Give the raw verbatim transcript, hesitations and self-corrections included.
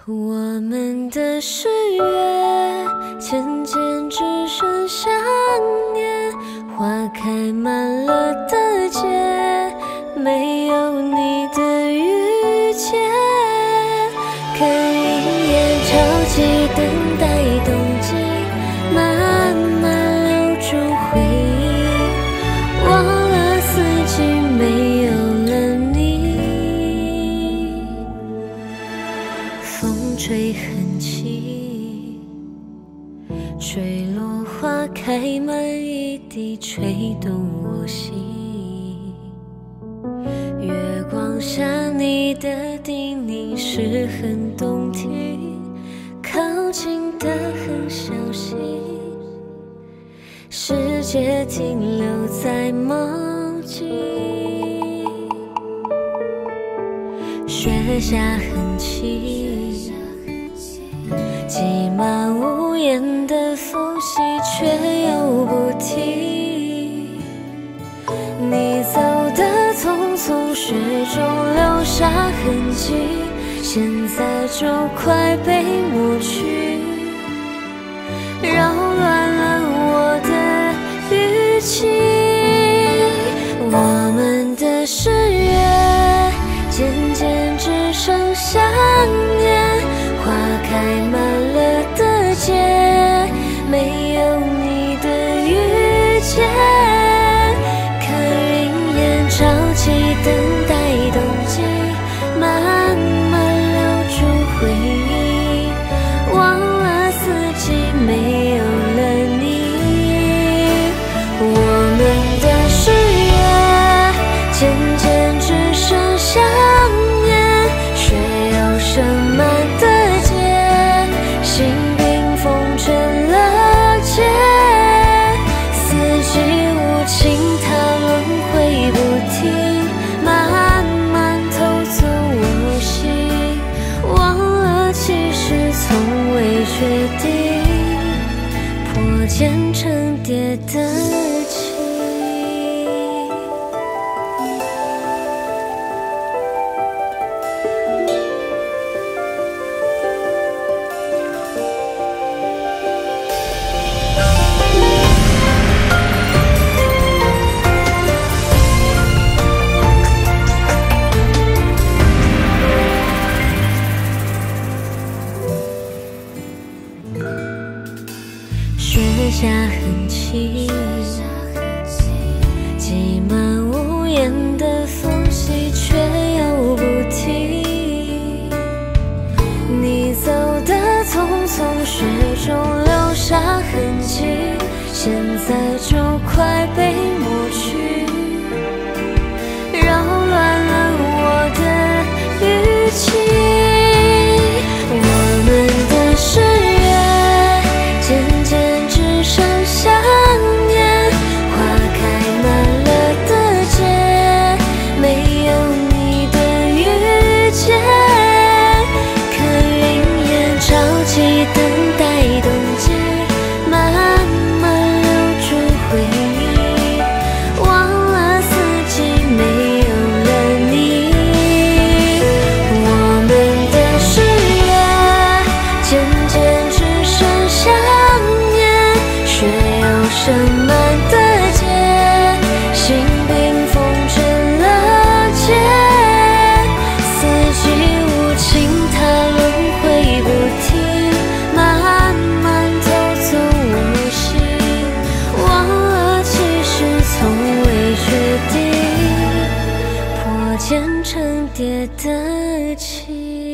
我们的誓约渐渐只剩想念，花开满了的街，没有你的遇见。看云烟潮起，等待冬季，慢慢留住回忆，忘了四季，没有了你。风吹很起，吹落花开满一地，吹动我心。月光下你的叮咛是很动听，靠近的很小心，世界停留在梦境。雪下很轻，挤满屋檐的缝隙，却又不停。你走的匆匆，雪中留下痕迹，现在就快被抹去，扰乱了我的语气。我们的誓约渐渐只剩想念，花开满了的街，没有你的遇见。看云烟潮起，等待冬季，慢慢留住回忆，忘了四季，没有了你。我们的誓约渐渐只剩想念，雪又盛满的街，心冰封成了结。四季无情，它轮回不停，慢慢偷走我心，忘了其实从未决定，破茧成蝶的情。雪下很轻，挤满屋檐的缝隙，却又不停。你走的匆匆，雪中留下痕迹，现在就快被抹去，扰乱了我的语气。我们的誓约渐渐只剩想念，花开满了的街，没有你的遇见。看云烟潮起，等待冬季，慢慢留住回忆，忘了四季，没有了你。我们的誓约渐渐只剩想念，雪又盛满的街，心冰封成了结。四季无情，它轮回不停，慢慢偷走我心，忘了其实从未决定，破茧成蝶的情。